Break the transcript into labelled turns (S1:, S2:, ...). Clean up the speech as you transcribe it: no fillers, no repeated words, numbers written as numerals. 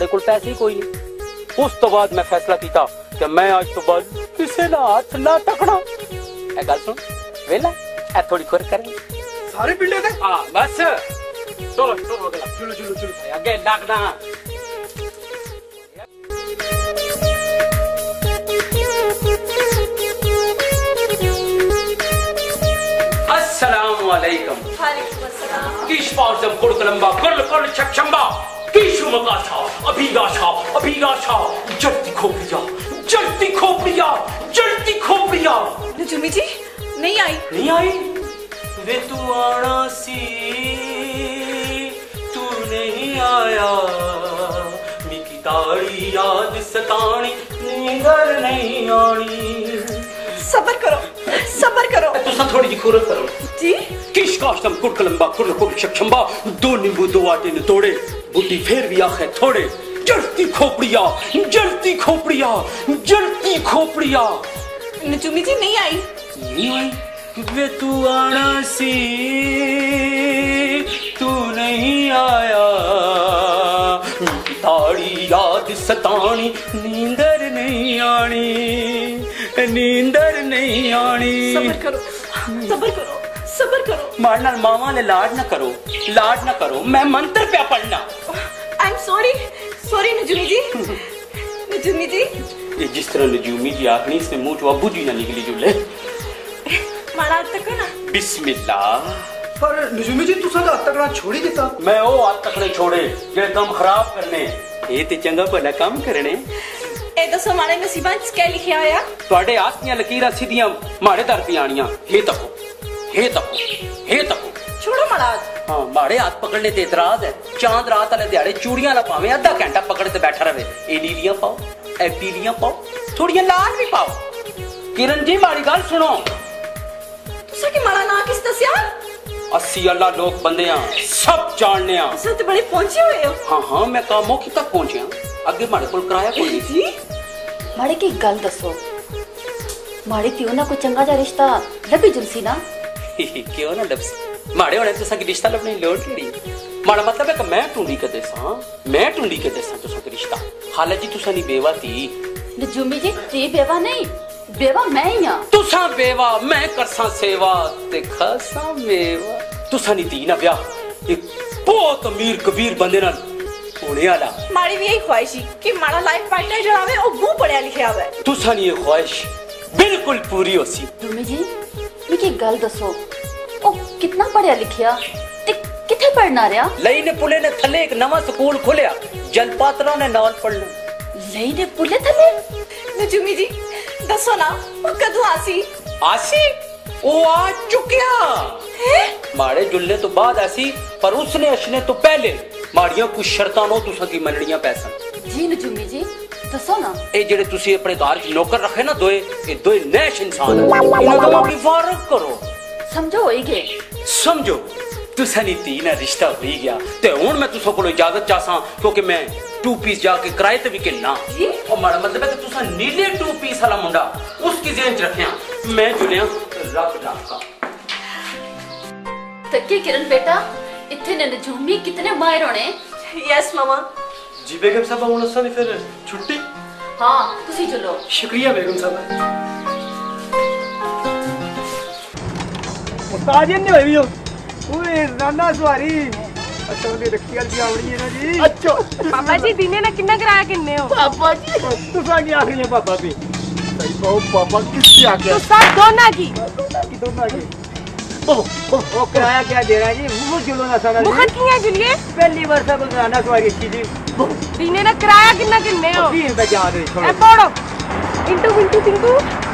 S1: साडे कोल पैसे ही कोई नहीं। उस तो बाद मैं फैसला किया कि मैं आज तो बाद किसी ना हाथ ना टकना। ए गल सुन वेला ए थोड़ी खुर करें
S2: सारे पिंडे दे।
S1: हां बस चलो चलो चलो चलो चलो आगे लगना। अस्सलाम वालेकुम।
S3: वालेकुम अस्सलाम।
S1: किश पासम कुड़कलंबा कुल कुल छक्षंबा किशु मकासा अभिलाषा जलती खोपड़िया जलती खोपड़िया जलती खोपड़िया।
S3: नजूमी जी नहीं आई।
S1: नहीं आई वे तू आना सी तू नहीं आया मिकी ताड़ी याद सतानी नींदर नहीं आनी।
S3: सबर करो सबर करो।
S1: तुसा थोड़ी जी खुरक करो
S3: जी।
S1: किश काशतम कुड़कलंबा कुल कुल छक्षंबा दो नींबू दो आटे ने तोड़े बुद्धि फिर भी आखे थोड़े जलती खोपड़िया जलती खोपड़िया जलती खोपड़िया।
S3: नजूमी जी नहीं आई।
S1: नहीं आई वे तू आना सी तू नहीं आया ताड़ी याद सतानी नींदर नहीं आनी नींदर नहीं आनी।
S3: सबर करो सबर करो सबर करो।
S1: मारना मामा ने लाड ना करो मैं मंत्र पे पढ़ना।
S3: आई एम सॉरी सॉरी नजूमी जी। नजूमी जी
S1: ये जिस तरह नजूमी जी आखनी इसने मुंह चो अबू जी ना निकली जुले।
S3: माड़ा तक ना
S1: बिस्मिल्लाह।
S2: पर नजूमी जी तुसा तो हाथ तकना छोड़ ही दिता।
S1: मैं वो हाथ तकने छोड़े जे काम खराब करने ये ते चंगा भला काम करने।
S3: ए दसो माड़े नसीबां च क्या लिखिया होया?
S1: ਤੁਹਾਡੇ हाथ ਦੀਆਂ लकीरां सीधियां माड़े दर पे आनियां। हे तको हे तको हे तको।
S3: छोड़ो माड़ा।
S1: हां माड़े हाथ पकड़ने ते इतराज है। चांद रात वाले दिहाड़े चूड़ियां ला पावे आधा घंटा पकड़ ते बैठा रहे। ए नीलियां पाओ ए पीलियां पाओ थोड़ियां लाल भी पाओ। किरण जी माड़ी गल सुनो।
S3: तुसा के माड़ा ना किस दसिया?
S1: 80 अल्लाह लोग बंदे हैं सब जानने हैं।
S3: तुसा ते बड़े पहुंचे हुए हो।
S1: हां हां मैं काम मौके तक पहुंचा अगे माड़े कोल कराया कोई नहीं
S3: जी।
S4: माड़े की गल दसो माड़े क्यों ना कोई चंगा जा रिश्ता लभी जुलसी ना।
S1: क्यों ना लबसी माड़े होने तुसा की रिश्ता लभने लोड़ केड़ी। माड़ा मतलब है कि मैं ढूंढी के देसा तुसा की रिश्ता। हाले जी तुसा नी बेवा थी।
S4: नजूमी जी ती बेवा नहीं बेवा मैं ही हां।
S1: तुसा बेवा मैं करसा सेवा ते खासा मेवा। तुसा नी दी ना ब्याह एक बहुत अमीर कबीर बंदे नाल होने वाला।
S3: माड़ी भी यही ख्वाहिश ही कि माड़ा लाइफ पार्टनर जो आवे ओ वो पढ़िया लिखिया आवे।
S1: तुसा नी ये ख्वाहिश बिल्कुल पूरी होसी।
S4: नजूमी जी मिकी गल दसो ओ कितना पढ़िया लिखिया ते किथे पढ़ना रहा?
S1: लई ने पुले ने थले एक नवा स्कूल खोलिया जलपात्रा ने नाल पढ़ना।
S4: लई ने पुले थले?
S3: नजूमी जी दसो ना वो कदू आसी
S1: वो आ चुकिया
S3: है।
S1: माड़े जुलने तो बाद ऐसी पर उसने अशने तो पहले माड़ियां कुछ शर्तां नो तुसा की मननियां पैसन।
S4: जी नजूमी जी दसो ना।
S1: ए जेड़े तुसी अपने घर च नौकर रखे ना दोए ये दोए नैश इंसान है। इन्हां दा अपनी फारक करो।
S4: समझो होई गए।
S1: समझो तुसा नी ती ना रिश्ता हो ही गया ते हुन मैं तुसा कोलो इजाजत चाहसा क्योंकि मैं 2 पीस जाके किराए ते भी किलना। और माड़ा मतलब है कि तुसा नीले 2 पीस वाला मुंडा उसकी जेहन च रखिया मैं जुलिया रब का।
S4: तक्की किरण बेटा इत्थे ने नजूमी कितने माहिर होने।
S3: यस मामा।
S2: जी बेगम साहब हुन असां दी फिर छुट्टी।
S4: हां तुसी चलो।
S2: शुक्रिया बेगम साहब।
S5: उस्ताद जी नहीं होई ओए नाना सवारी अच्छा दी रखी वाली आवणी है ना जी। अच्छा
S6: पापा जी दिने ना किन्ना किराया किन्ने हो?
S5: पापा जी तुसा की आखरी है पापा भी सही कहो पापा किसकी आके
S6: तो सब दोना की
S5: ओ किराया क्या दे रहा है जी? वो जुलो ना सारा
S6: मुखत किया जुलिए
S5: पहली बार सब नाना सवारी की जी
S6: दिने ना किराया किन्ना किन्ने हो?
S5: 20 रुपए जा रहे
S6: ए पढ़ो इंटू बिंटू तिंकू